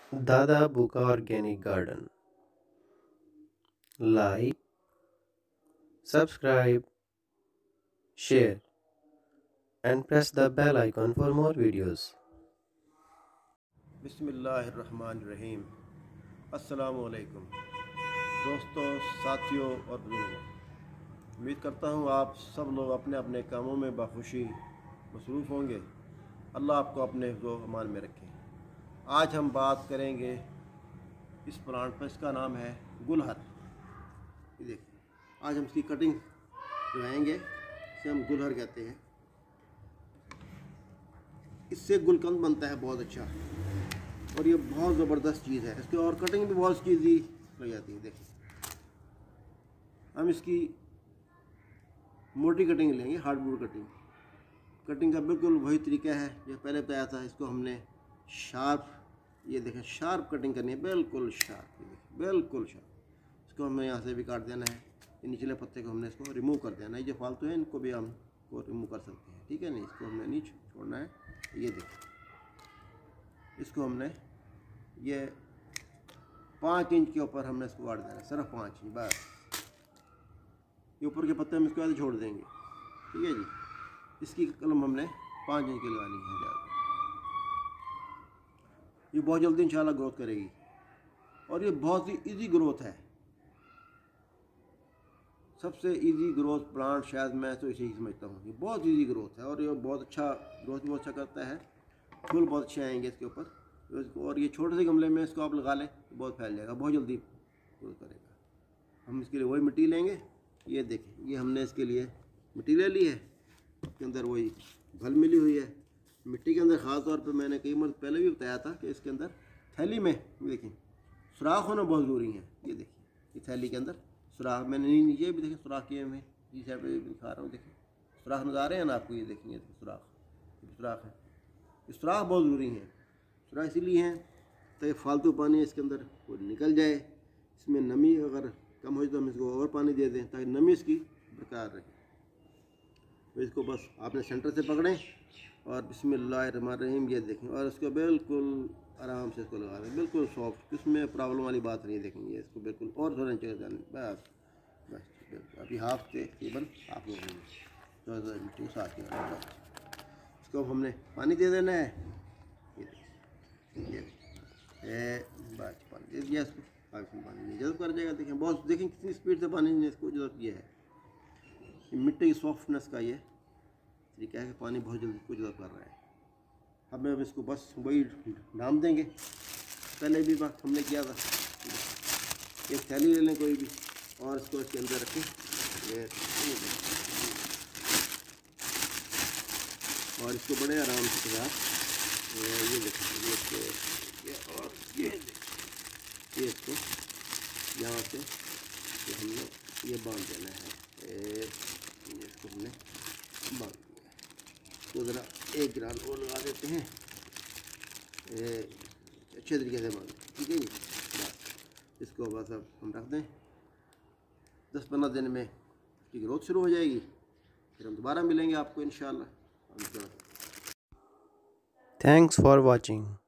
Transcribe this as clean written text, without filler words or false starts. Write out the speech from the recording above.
Dada Buka Organic Garden. Like, subscribe, share, and press the bell icon for more videos. बिस्मिल्लाहिर्रहमानिर्रहीम। अस्सलामुअलैकुम दोस्तों, साथियों और बुजुर्गों, उम्मीद करता हूँ आप सब लोग अपने अपने कामों में बाखुशी मसरूफ़ होंगे। अल्लाह आपको अपने हिफ्ज़ो अमान में रखे। आज हम बात करेंगे इस प्लांट पर, इसका नाम है गुलहर। ये देखिए, आज हम इसकी कटिंग लगाएंगे, इसे हम गुलहर कहते हैं। इससे गुलकंद बनता है बहुत अच्छा, और ये बहुत ज़बरदस्त चीज़ है। इसके और कटिंग भी बहुत ईजी लग जाती है। देखिए, हम इसकी मोटी कटिंग लेंगे, हार्डवुड कटिंग। कटिंग का बिल्कुल वही तरीका है जो पहले बताया था। इसको हमने शार्प, ये देखें, शार्प कटिंग करनी है, बिल्कुल शार्प। ये देखिए, बिल्कुल शार्प। इसको हमें यहाँ से भी काट देना है। ये निचले पत्ते को हमने इसको रिमूव कर देना है। ये जो फालतू है इनको भी हम को रिमूव कर सकते हैं, ठीक है नहीं। इसको हमने नहीं छोड़ना है। ये देखिए, इसको हमने ये 5 इंच के ऊपर हमने इसको काट देना है, सिर्फ 5 इंच बस। ये ऊपर के पत्ते हम इसके बाद छोड़ देंगे, ठीक है जी। इसकी कलम हमने 5 इंच की लगानी है ज़्यादा। ये बहुत जल्दी इंशाल्लाह ग्रोथ करेगी, और ये बहुत ही इजी ग्रोथ है। सबसे इजी ग्रोथ प्लांट शायद मैं तो इसे ही समझता हूँ। ये बहुत इजी ग्रोथ है, और ये बहुत अच्छा ग्रोथ भी बहुत अच्छा करता है। फूल बहुत अच्छे आएंगे इसके ऊपर। और ये छोटे से गमले में इसको आप लगा लें तो बहुत फैल जाएगा, बहुत जल्दी ग्रोथ करेगा। हम इसके लिए वही मिट्टी लेंगे। ये देखें, ये हमने इसके लिए मिट्टी ले ली है। इसके अंदर वही घल मिली हुई है। मिट्टी के अंदर ख़ास तौर पे मैंने कई बार पहले भी बताया था कि इसके अंदर थैली में देखें सुराख होना बहुत ज़रूरी है। ये देखिए, ये थैली के अंदर सुराख मैंने नीचे भी देखें सुराख किए हुए, इस साइड पर भी दिखा रहा हूँ। देखिए, सुराख नज़र आ रहे हैं ना आपको? ये देखेंगे सुराख, सुराख है। ये सुराख बहुत ज़रूरी है। सुराख इसीलिए हैं ताकि फालतू पानी इसके अंदर वो निकल जाए। इसमें नमी अगर कम हो जाए तो हम इसको और पानी दे दें ताकि नमी इसकी बरकरार रहे। तो इसको बस आपने सेंटर से पकड़ें और बिस्मिल्लाहिर्रहमानिर्रहीम ये देखें, और इसको बिल्कुल आराम से इसको लगा दें, बिल्कुल सॉफ्ट। इसमें प्रॉब्लम वाली बात नहीं है। देखेंगे इसको बिल्कुल, और थोड़ा नीचे जाने बस बस। अभी हाफ से तकरीबन हाफ हो गई, तो मिट्टी साथ ही बस। इसको हमने पानी दे देना है। ये बस पानी दे दिया इसको, पानी नहीं जल्द कर जाएगा। देखें बहुत, देखें कितनी स्पीड से पानी ने इसको जल्द किया है। मिट्टी की सॉफ्टनेस का ये तरीका है कि पानी बहुत जल्दी को जल्द कर रहा है। अब हम इसको बस वही डाल देंगे, पहले भी बात हमने किया था। एक थैली ले लें कोई भी, और इसको इसके अंदर रखें। और इसको बड़े आराम से ये देखें, ये इसको यहाँ से तो हमने ये बांध देना है। इसको हमने बांध दिया, तो ज़रा एक गिरान और लगा देते हैं अच्छे तरीके से बांध, ठीक है जी। बस इसको बस अब हम रख दें। 10-15 दिन में इसकी ग्रोथ शुरू हो जाएगी। फिर हम दोबारा मिलेंगे आपको इंशाल्लाह। Thanks for watching.